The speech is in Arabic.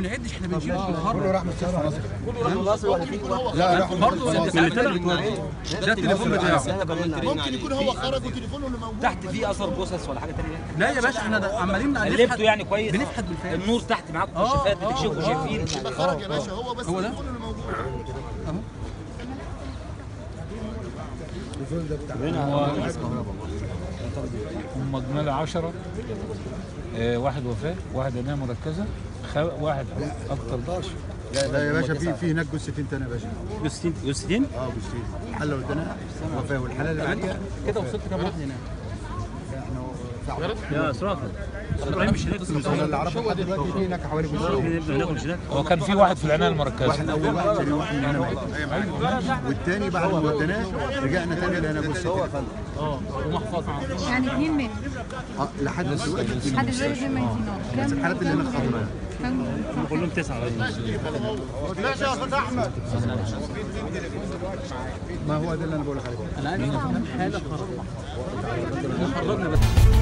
بنعدش، احنا بنشيل الخرج. كله راح مستشفى مصر. كله راح مصر ولا في لا برضه ده التليفون بتاعه. ممكن يكون هو خرج وتليفونه اللي موجود تحت فيه اثر جثث ولا حاجه ثانيه؟ لا يا باشا احنا عمالين قلبته يعني كويس، بنفحت بالفعل. النور تحت معاكم كشافات بتكشفوا شايفين؟ يبقى خرج يا باشا، هو بس هو ده التليفون اللي موجود اهو. هم اجمالي 10، واحد وفاه، واحد عنايه مركزه، واحد اكتر. لا يا باشا، في هناك جثتين تاني يا باشا. جثتين؟ جثتين الحاله والتانيه وفاه، والحاله اللي بعديها كده وصلت كام واحد هناك؟ يا سرافه ابراهيم مش هناك اللي اعرفه لحد دلوقتي في هناك حوالي جثتين. هو كان في واحد في العنايه المركزه. واحد اول واحد، ثاني واحد من هنا ميت، والتاني بعد ما وديناه رجعنا تاني لقينا جثتين. ومحفظه يعني 2 متر لحد دلوقتي لحد دلوقتي 2 ميتين. بس الحالات اللي هناك خطره. كلهم 9. ماشي يا استاذ احمد. ما هو ده اللي انا بقول لك عليه. انا عايز افهم حاله خرجنا بس.